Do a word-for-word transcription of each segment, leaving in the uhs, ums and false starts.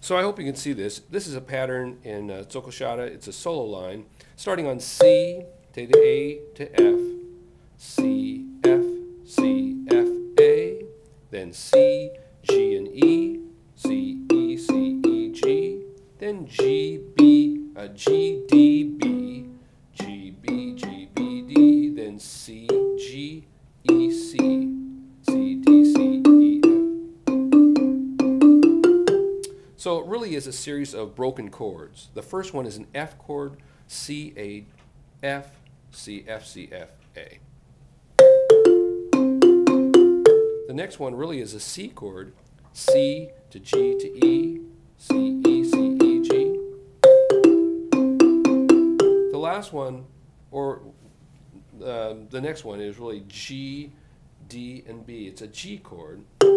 So I hope you can see this. This is a pattern in uh, Tsokoshata. It's a solo line starting on C to A to F, C, F, C, F, A, then C, G, and E, C, E, C, E, G, then G, B, uh, G, D, B, G, B, G, B, D, then C, G, E, C, C, D, C, E, F. So it really is a series of broken chords. The first one is an F chord, C, A, F, C, F, C, F, A. The next one really is a C chord, C to G to E, C, E, C, E, G. The last one, or uh, the next one, is really G, D, and B. It's a G chord.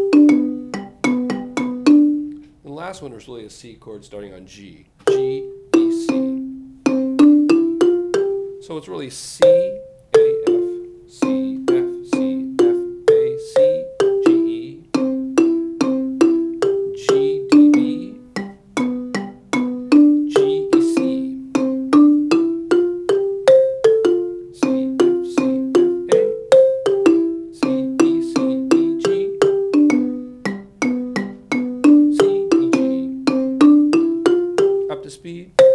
The last one is really a C chord starting on G, G, E, C. So it's really C, A, F, C, F, C, F, A, C, G, E, G, D, B, G, E, C, C, F, C, F, A, C, E, C, E, G, C, E, G. Up to speed.